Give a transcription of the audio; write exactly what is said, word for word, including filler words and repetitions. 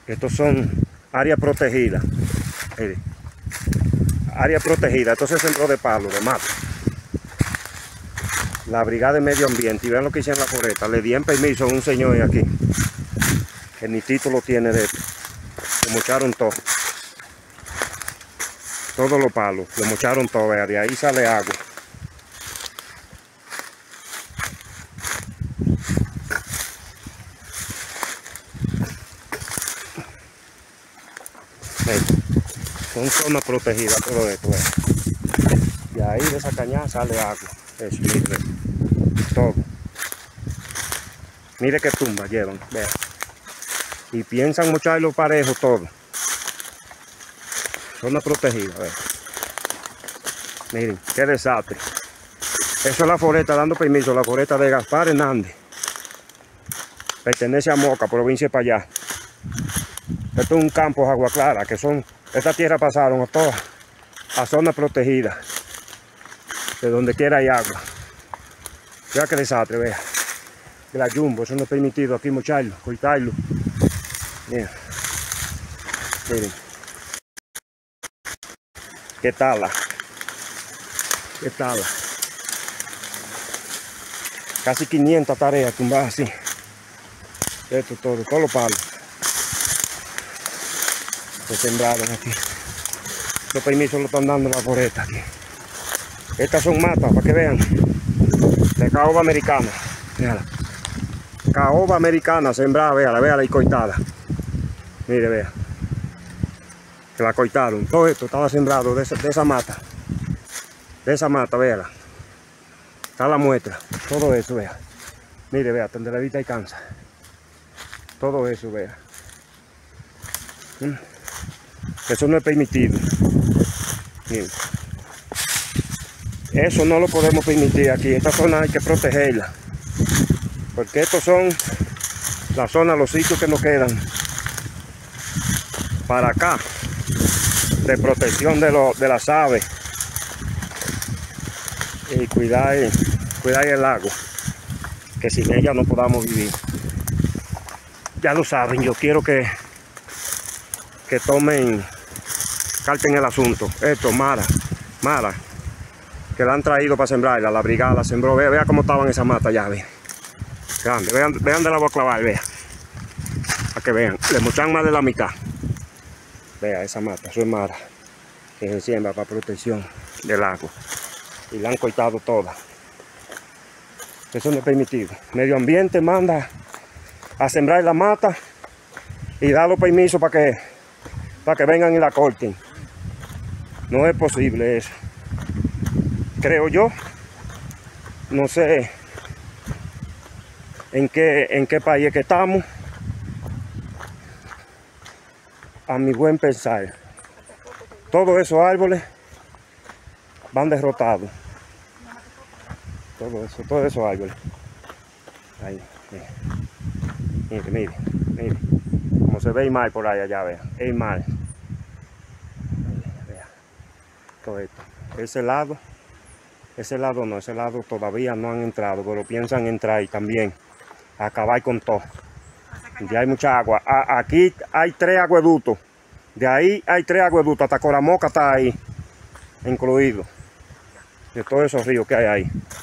Estos son áreas protegidas. Mire, área protegida. Esto se sembró de palo, de mata. La Brigada de Medio Ambiente. Y vean lo que hicieron en la foresta. Le dieron permiso a un señor aquí, que ni título tiene de esto. Le mocharon todo. Todos los palos. Le mocharon todo. Vea, de ahí sale agua. Son zonas protegidas todo esto. Vea. De ahí de esa cañada sale agua. Eso, mire. Todo. Mire qué tumba llevan. Vea. Y piensan mocharlo parejo todo. Zona protegida. Vea. Miren, qué desastre. Eso es la foresta dando permiso. La foresta de Gaspar Hernández. Pertenece a Moca, provincia de Payá. Esto es un campo de agua clara, que son, estas tierras pasaron a todas, a zonas protegidas, de donde quiera hay agua. Vea que desastre, vea. De la jumbo, eso no es permitido aquí mocharlo, cortarlo. Miren. Miren. ¿Qué tal? ¿Qué tal? Casi quinientas tareas tumbadas así. Esto todo, todos los palos se sembraron aquí. Los permisos lo están dando en la foresta aquí. Estas son matas, para que vean, de caoba americana. Véala. Caoba americana sembrada, véala, véala y cortada. Mire, vea. Que la cortaron. Todo esto estaba sembrado de esa, de esa mata. De esa mata, véala. Está la muestra. Todo eso, vea. Mire, vea, donde la vista alcanza. Todo eso, vea. ¿Mm? Eso no es permitido. Miren. Eso no lo podemos permitir aquí. Esta zona hay que protegerla. Porque estos son las zonas, los sitios que nos quedan para acá. De protección de, lo, de las aves. Y cuidar, cuidar el lago. Que sin ella no podamos vivir. Ya lo saben, yo quiero que, que tomen carta en el asunto. Esto, Mara, Mara, que la han traído para sembrarla, la brigada la sembró. Vea, vea cómo estaban esas matas ya, vean. Grande, vean, vean de la voy a clavar, vea. Para que vean, le mochan más de la mitad. Vea esa mata, eso es Mara, que se siembra para protección del agua. Y la han cortado toda. Eso no es permitido. Medio Ambiente manda a sembrar la mata y da los permisos para que, para que vengan y la corten. No es posible eso. Creo yo, no sé en qué, en qué país que estamos, a mi buen pensar. Todos esos árboles van derrotados. Todo eso, todos esos árboles. Ahí, mire. Mire, mire, mire. Como se ve el mar por ahí allá, vea. El mar. Vea. Todo esto. Ese lado. Ese lado no, ese lado todavía no han entrado, pero piensan entrar y también acabar con todo. Ya hay mucha agua. A, aquí hay tres acueductos. De ahí hay tres acueductos. Hasta Coramoca está ahí, incluido. De todos esos ríos que hay ahí.